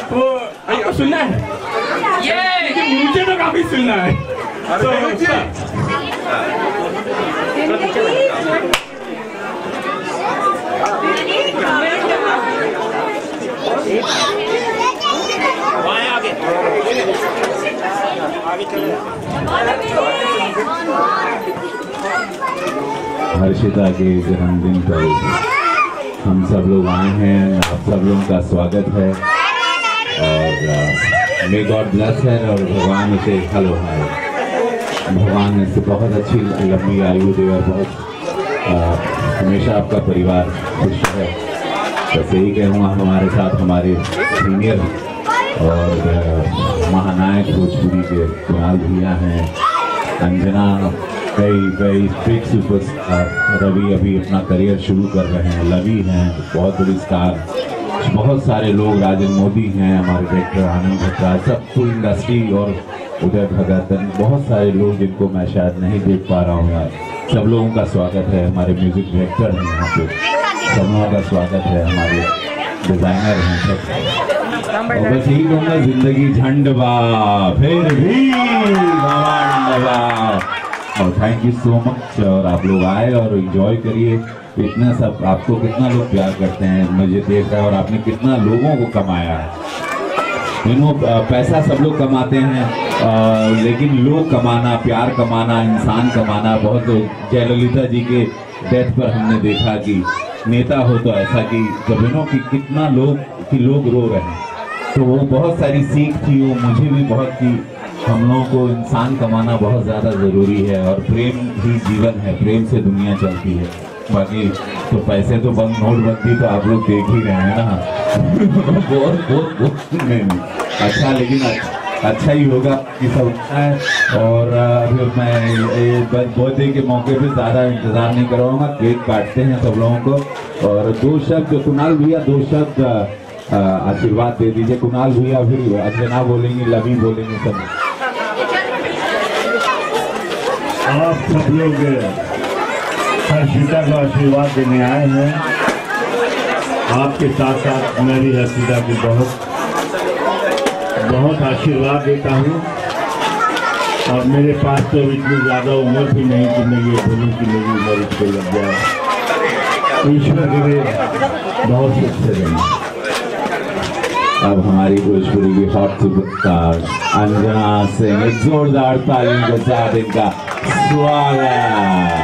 वो आपको सुनना है? मुझे तो काफी सुनना है। हर्षिता के जन्मदिन पर हम सब लोग आए हैं। आप सब लोगों का स्वागत है और मे गॉड ब्लेस है और भगवान उसे हेलो हाय भगवान इसे बहुत अच्छी लंबी आयु दे और बहुत हमेशा आपका परिवार खुश है। बस यही कहूँगा। हमारे साथ हमारे सीनियर और महानायक भोजपुरी के कुणाल भैया हैं, अंजना कई बिग सुपरस्टार, रवि अभी अपना करियर शुरू कर रहे हैं, लवी हैं बहुत बड़ी स्टार, बहुत सारे लोग, राजन मोदी हैं, हमारे डायरेक्टर आनंद भट्टा, सब फुल इंडस्ट्री और उदय भगत, बहुत सारे लोग जिनको मैं शायद नहीं देख पा रहा हूँ यार। सब लोगों का स्वागत है। हमारे म्यूजिक डायरेक्टर हैं यहाँ पे, सब लोगों का स्वागत है। हमारे डिजाइनर हैं सब। और बस यही कहूँगा, जिंदगी झंडवा फिर भी झंडवा। और थैंक यू सो मच। और आप लोग आए और एंजॉय करिए। इतना सब आपको कितना लोग प्यार करते हैं मुझे देख रहा है, और आपने कितना लोगों को कमाया है। पैसा सब लोग कमाते हैं, लेकिन लोग कमाना, प्यार कमाना, इंसान कमाना बहुत लोग। जयललिता जी के डेथ पर हमने देखा कि नेता हो तो ऐसा कि जबनों की कितना लोग रो रहे हैं। तो वो बहुत सारी सीख थी, वो मुझे भी बहुत थी। हम लोगों को इंसान कमाना बहुत ज़्यादा ज़रूरी है और प्रेम ही जीवन है, प्रेम से दुनिया चलती है। बाकी तो पैसे तो बंद, नोटबंदी तो आप लोग देख ही रहे हैं ना। बहुत नहीं अच्छा, लेकिन अच्छा ही होगा कि सब अच्छा है। और अभी मैं बर्थडे के मौके पे ज़्यादा इंतज़ार नहीं कराऊंगा। केक काटते हैं सब लोगों को। और दो शब्द कुणाल भैया, दो शब्द आशीर्वाद दे दीजिए। कुणाल भैया फिर अंजना बोलेंगे, लवी बोलेंगे सब। आप सब लोग हर्षिता का आशीर्वाद देने आए हैं। आपके साथ साथ मैं भी हर्षिता को बहुत आशीर्वाद देता हूँ। और मेरे पास तो इतनी ज़्यादा उम्र भी नहीं कि मैं ये बोलूँ कि मेरी उम्र इसको लग जाए। ईश्वर करे बहुत सुख से रहें। अब हमारी भोजपुरी की हॉट सुपरस्टार अंजना सिंह, एक जोरदार तालियों के साथ इनका स्वागत।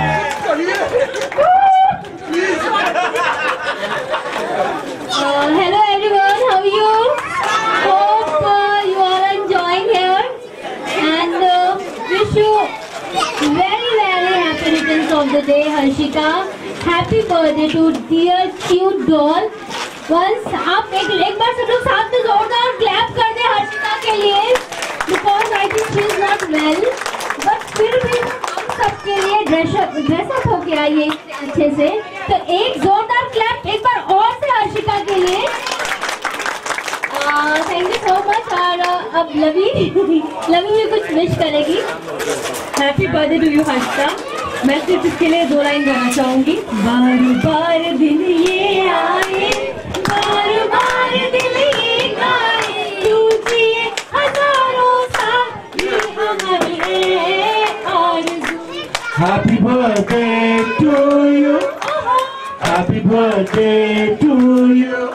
Hello everyone, how are you? Hope you all are enjoying here and wish you very happy returns of the day, Harshika. Happy birthday to dear cute doll. Once आप एक बार सब लोग साथ में जोरदार क्लैप कर दे हर्षिता के लिए, because I think she is not well, but फिर भी हम सबके लिए ड्रेस अप होके आई है अच्छे से। तो एक जोरदार क्लैप एक बार और से हर्षिता के लिए। Thank you so much. और अब लवी भी कुछ विश करेगी। Happy birthday to you Harshita. मैं सिर्फ इसके लिए 2 लाइन गाना चाहूंगी। बार बार दिन ये आए, बार बार दिल ये गाए, तुझे हजारों साल हमारे आरज़ू। Happy birthday to you. Happy birthday to you.